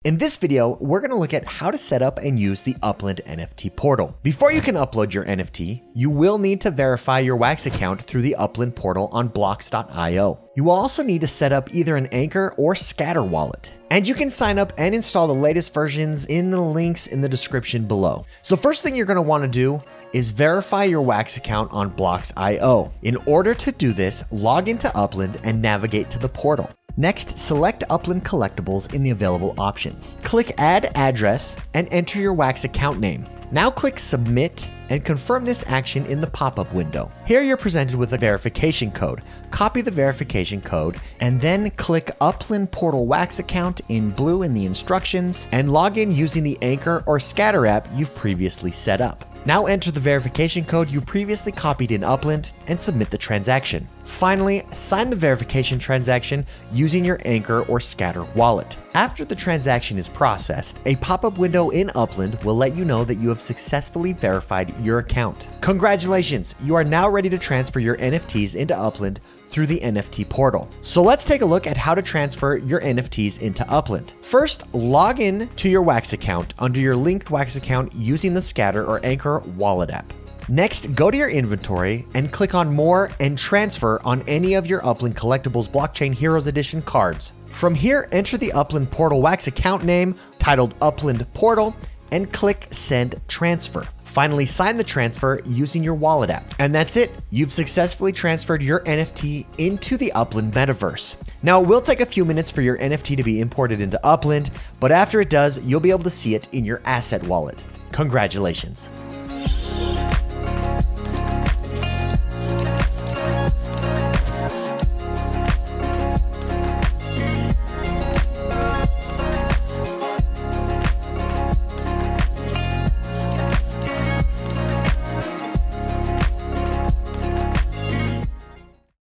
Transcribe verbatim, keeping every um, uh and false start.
In this video, we're going to look at how to set up and use the Upland N F T portal. Before you can upload your N F T, you will need to verify your Wax account through the Upland portal on blocks dot i o. You will also need to set up either an Anchor or Scatter wallet. And you can sign up and install the latest versions in the links in the description below. So first thing you're going to want to do is verify your Wax account on blocks dot i o. In order to do this, log into Upland and navigate to the portal. Next, select Upland Collectibles in the available options. Click Add Address and enter your Wax account name. Now click Submit and confirm this action in the pop-up window. Here you're presented with a verification code. Copy the verification code and then click Upland Portal Wax account in blue in the instructions and log in using the Anchor or Scatter app you've previously set up. Now enter the verification code you previously copied in Upland and submit the transaction. Finally, sign the verification transaction using your Anchor or Scatter wallet. After the transaction is processed, a pop-up window in Upland will let you know that you have successfully verified your account. Congratulations, you are now ready to transfer your N F Ts into Upland through the N F T portal. So let's take a look at how to transfer your N F Ts into Upland. First, log in to your Wax account under your linked Wax account using the Scatter or Anchor wallet app. Next, go to your inventory and click on More and Transfer on any of your Upland Collectibles Blockchain Heroes Edition cards. From here, enter the Upland Portal Wax account name titled Upland Portal and click Send Transfer. Finally, sign the transfer using your wallet app. And that's it. You've successfully transferred your N F T into the Upland metaverse. Now, it will take a few minutes for your N F T to be imported into Upland, but after it does, you'll be able to see it in your asset wallet. Congratulations.